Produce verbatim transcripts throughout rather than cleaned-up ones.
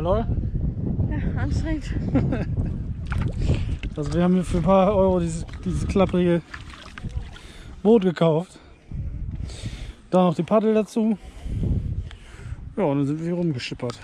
lol. Ja, anstrengend. Also wir haben hier für ein paar Euro dieses, dieses klapprige Boot gekauft. Da noch die Paddel dazu. Ja, und dann sind wir hier rumgeschippert.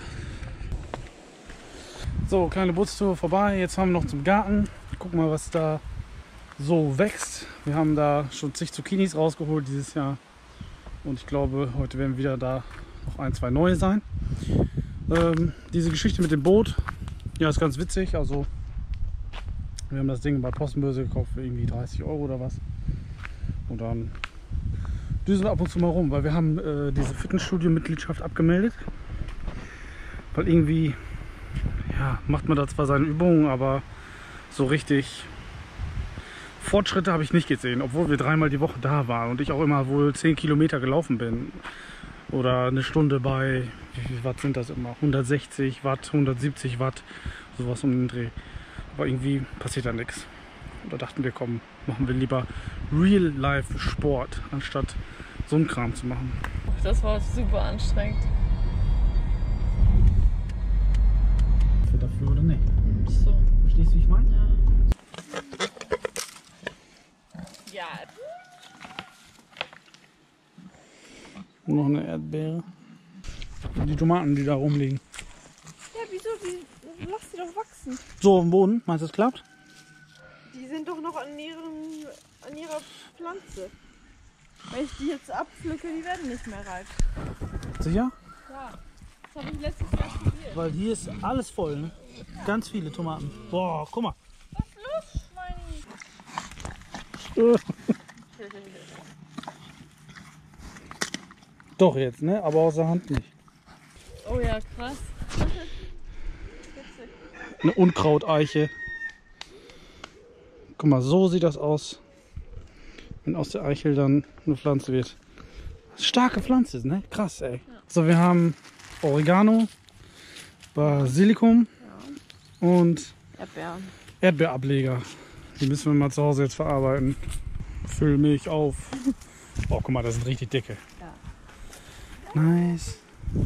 So, kleine Bootstour vorbei. Jetzt fahren wir noch zum Garten. Gucken mal, was da so wächst. Wir haben da schon zig Zucchinis rausgeholt dieses Jahr. Und ich glaube, heute werden wieder da noch ein, zwei neue sein. Ähm, diese Geschichte mit dem Boot, ja, ist ganz witzig. Also, wir haben das Ding bei Postbörse gekauft für irgendwie dreißig Euro oder was. Und dann düsen wir ab und zu mal rum, weil wir haben äh, diese Fitnessstudio-Mitgliedschaft abgemeldet. Weil irgendwie, ja, macht man da zwar seine Übungen, aber so richtig Fortschritte habe ich nicht gesehen, obwohl wir dreimal die Woche da waren und ich auch immer wohl zehn Kilometer gelaufen bin. Oder eine Stunde bei, wie viel Watt sind das immer? hundertsechzig Watt, hundertsiebzig Watt, sowas um den Dreh. Aber irgendwie passiert da nichts. Und da dachten wir, komm, machen wir lieber Real-Life-Sport, anstatt so einen Kram zu machen. Das war super anstrengend. Für dafür oder nicht? So. Verstehst du, wie ich meine? Ja. Ja. Noch eine Erdbeere. Und die Tomaten, die da rumliegen. Ja, wieso? Die, lass die doch wachsen. So, im Boden, meinst du, das klappt? Die sind doch noch an, ihren, an ihrer Pflanze. Wenn ich die jetzt abpflücke, die werden nicht mehr reif. Sicher? Ja, das habe ich letztes Jahr probiert. Weil hier ist alles voll, ne? Ganz viele Tomaten. Boah, guck mal. Was ist los, Schweini? Doch jetzt, ne? Aber aus der Hand nicht. Oh ja, krass. Eine Unkrauteiche. Guck mal, so sieht das aus, wenn aus der Eichel dann eine Pflanze wird. Starke Pflanze, ne? Krass, ey. Ja. So, wir haben Oregano, Basilikum ja. und Erdbeeren. Erdbeerableger. Die müssen wir mal zu Hause jetzt verarbeiten. Füll Milch auf. Oh, guck mal, das sind richtig dicke. Ja. Nice.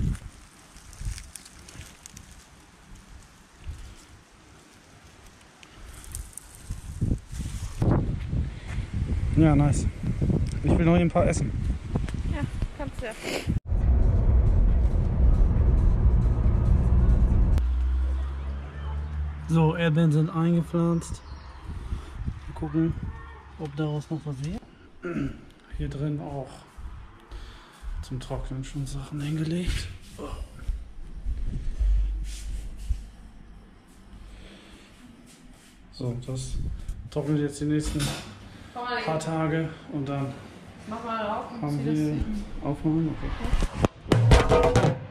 Ja, nice. Ich will noch ein paar essen. Ja, kannst du ja. So, Erdbeeren sind eingepflanzt. Mal gucken, ob daraus noch was wird. Hier drin auch zum Trocknen schon Sachen hingelegt. So, das trocknet jetzt die nächsten paar Tage und dann mach mal auf und haben zieh wir das aufmachen. Okay.